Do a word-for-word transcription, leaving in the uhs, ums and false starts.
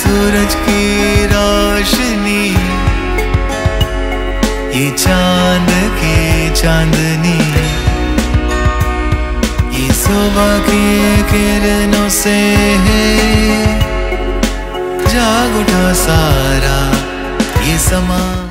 सूरज की रोशनी, ये चांद की चांदनी, ये सुबह की किरणों से है जाग उठा सारा ये समा।